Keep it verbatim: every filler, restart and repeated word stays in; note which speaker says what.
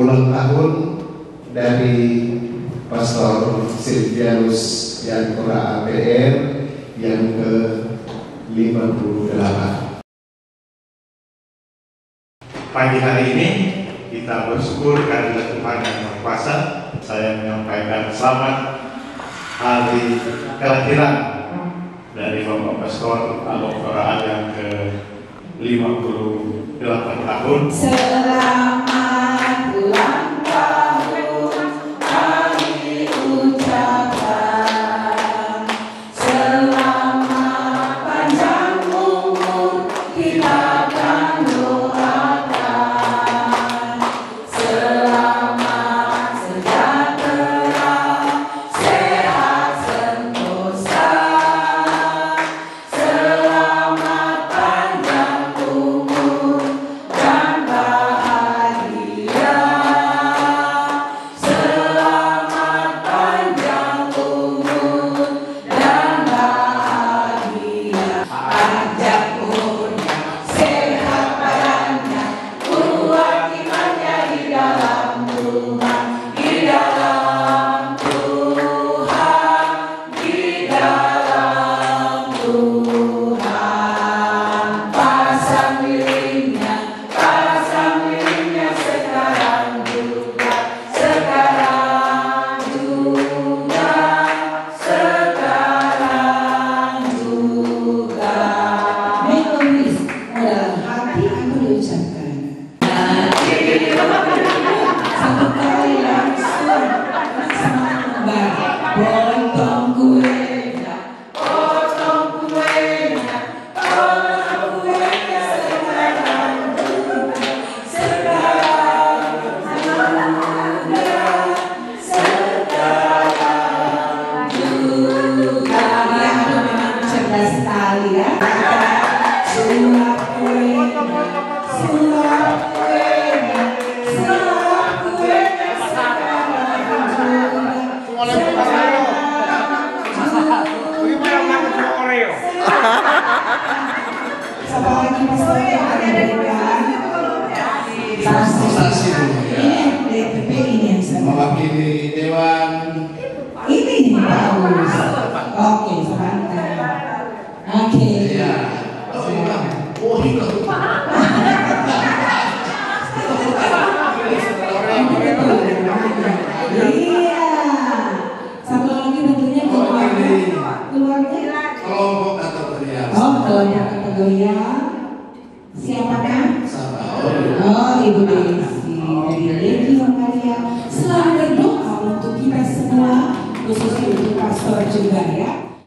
Speaker 1: ulang tahun dari Pastor Silvianus Yankora A P R yang ke lima puluh delapan.
Speaker 2: Pagi hari ini kita bersyukur kehadirat Tuhan yang Maha Kuasa. Saya menyampaikan selamat hari kelahiran dari Bapak Pastor Alokora yang ke lima puluh delapan tahun.
Speaker 3: Selamat ulang tahun kami ucapkan, selamat panjang umur kita akan doakan, selamat sejahtera, sehat sentosa, selamat panjang umur dan bahagia, selamat panjang umur dan bahagia. Panjang umurnya, sehat badannya, kuat imannya di dalam Tuhan, di dalam Tuhan, di dalam Tuhan. Pasang dirinya, pasang dirinya sekarang juga, sekarang juga, sekarang juga. Menulis dalam hati aku diucapkan. Satu kali langsung sama kembali. Potong kuenya, potong kuenya, potong kuenya sekarang juga, sekarang juga, sekarang juga. Dia aduh memang cerdas sekali ya. Suap kuenya, suap kuenya, suap kuenya sekarang juga. Siapa lagi pastor yang akan diberikan?
Speaker 1: Saksi dulu ya.
Speaker 3: Ini D P P ini yang saya mau.
Speaker 1: Mewakili Dewan.
Speaker 3: Ini nih Paulus. Oke, sebentar. Oke.
Speaker 1: Ya. Oh iya. Oh iya.
Speaker 3: Iya. Satu lagi tentunya keluarga. Keluarga.
Speaker 1: Kelompok kategori.
Speaker 3: Oh, kelompok kategori yang siapakah?
Speaker 1: Sama.
Speaker 3: Oh, Ibu Desi dari Lady Maria. Selamat berdoa untuk kita semua, khususnya untuk pastor juga ya.